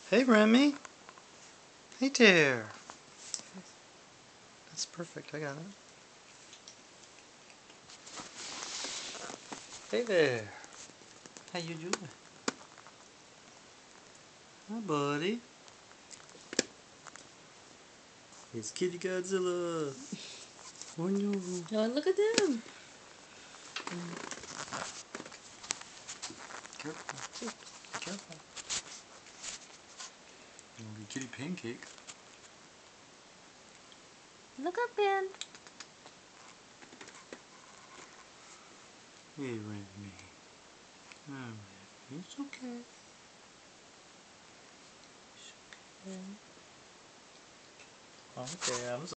Hey, Remy. Hey there. That's perfect. I got it. Hey there. How you doing? Hi, buddy. It's Kitty Godzilla. Oh no. Oh, look at them. Careful. Careful. It'll be Kitty Pancake. Look up, Ben. Hey, Remy. Oh, Remy. It's okay. It's okay. Okay, I'm sorry.